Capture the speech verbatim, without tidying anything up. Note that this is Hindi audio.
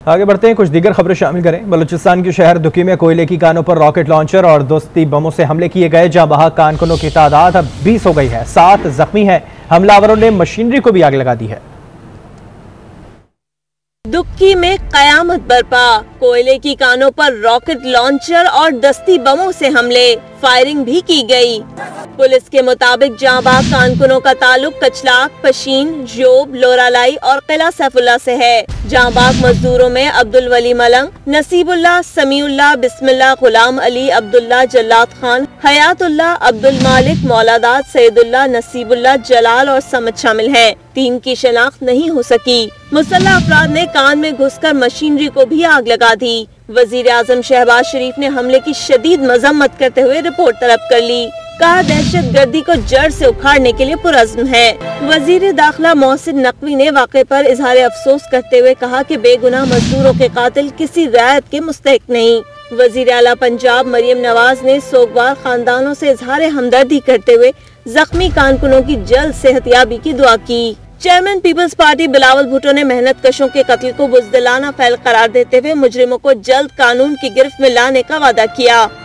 आगे बढ़ते हैं, कुछ दीगर खबरें शामिल करें। बलूचिस्तान के शहर दुकी में कोयले की कानों पर रॉकेट लॉन्चर और दोस्ती बमों से हमले किए गए, जहां वहां कारकुनों की तादाद अब बीस हो गई है, सात जख्मी हैं। हमलावरों ने मशीनरी को भी आग लगा दी है। दुक्की में कयामत बरपा, कोयले की कानों पर रॉकेट लॉन्चर और दस्ती बमों से हमले, फायरिंग भी की गई। पुलिस के मुताबिक जांबाज कारकुनों का ताल्लुक कचलाक, पशीन, जोब, लोरालाई और किला सैफुल्ला से है। जांबाज मजदूरों में अब्दुल वली मलंग, नसीबुल्लाह, समीउल्लाह, बिस्मिल्लाह, गुलाम अली, अब्दुल्ला, जल्लाद खान, हयातुल्लाह, अब्दुल मालिक, मौलादाद, सैयदुल्लाह, नसीबुल्लाह, जलाल और समद शामिल हैं। तीन की शनाख्त नहीं हो सकी। मुसल्लह अफराद ने कान में घुसकर मशीनरी को भी आग लगा दी। वजीर आजम शहबाज शरीफ ने हमले की शदीद मजम्मत करते हुए रिपोर्ट तलब कर ली। कहा, दहशत गर्दी को जड़ से उखाड़ने के लिए पुरज़्म है। वजीर दाखिला मोहसिन नकवी ने वाक़े पर इजहार अफसोस करते हुए कहा कि बेगुनाह मजदूरों के कातिल किसी रियायत के मुस्तहिक नहीं। वजीर आला पंजाब मरियम नवाज ने सोगवार खानदानों से इजहार हमदर्दी करते हुए जख्मी कारकुनों की जल्द सेहतयाबी की दुआ की। Chairman peoples party Bilawal Bhutto ने मेहनत कशों के कत्ल को बुज़दिलाना फैल करार देते हुए मुजरिमों को जल्द कानून की गिरफ्त में लाने का वादा किया।